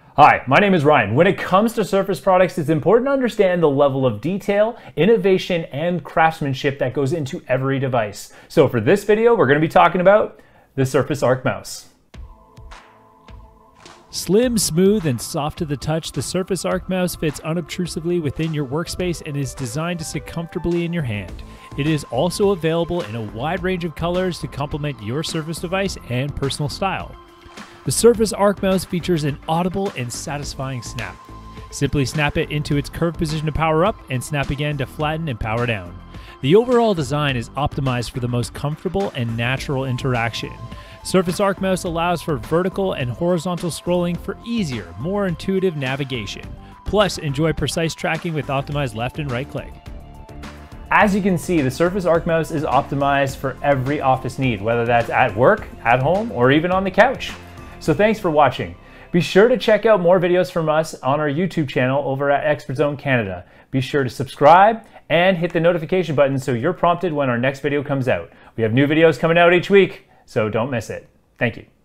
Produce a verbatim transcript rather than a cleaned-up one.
Hi, my name is Ryan. When it comes to Surface products, it's important to understand the level of detail, innovation, and craftsmanship that goes into every device. So for this video, we're going to be talking about the Surface Arc Mouse. Slim, smooth, and soft to the touch, the Surface Arc Mouse fits unobtrusively within your workspace and is designed to sit comfortably in your hand. It is also available in a wide range of colors to complement your Surface device and personal style. The Surface Arc Mouse features an audible and satisfying snap. Simply snap it into its curved position to power up and snap again to flatten and power down. The overall design is optimized for the most comfortable and natural interaction. Surface Arc Mouse allows for vertical and horizontal scrolling for easier, more intuitive navigation. Plus, enjoy precise tracking with optimized left and right click. As you can see, the Surface Arc Mouse is optimized for every office need, whether that's at work, at home, or even on the couch. So thanks for watching. Be sure to check out more videos from us on our YouTube channel over at Expert Zone Canada. Be sure to subscribe and hit the notification button so you're prompted when our next video comes out. We have new videos coming out each week, so don't miss it. Thank you.